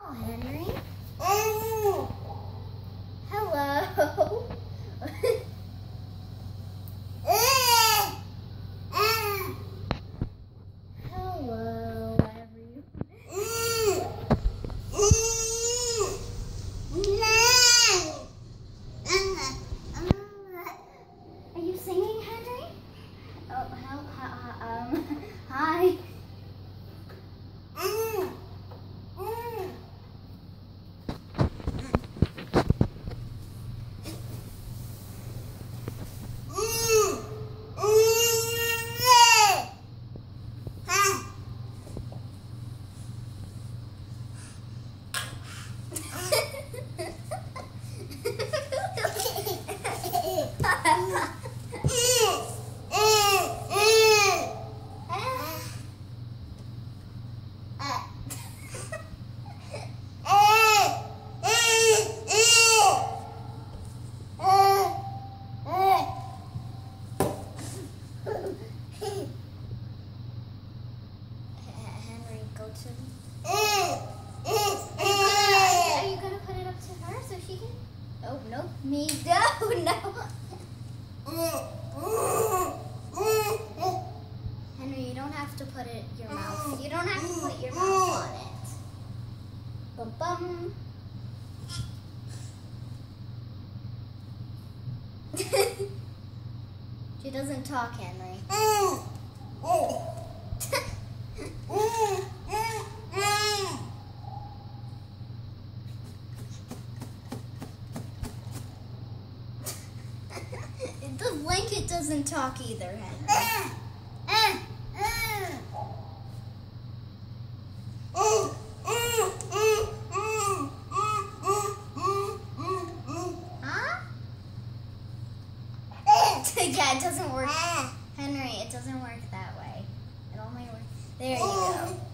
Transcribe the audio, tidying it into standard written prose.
Oh, Henry. Hello. Hello, everyone. Are you singing, Henry? Oh, hi. Henry, go to... Are you gonna put it up to her so she can... Oh, no, me, no. Henry, you don't have to put it in your mouth. You don't have to put your mouth on it. Bum bum. She doesn't talk, Henry. The blanket doesn't talk either, Henry. Yeah, it doesn't work. Henry, it doesn't work that way. It only works. There you go.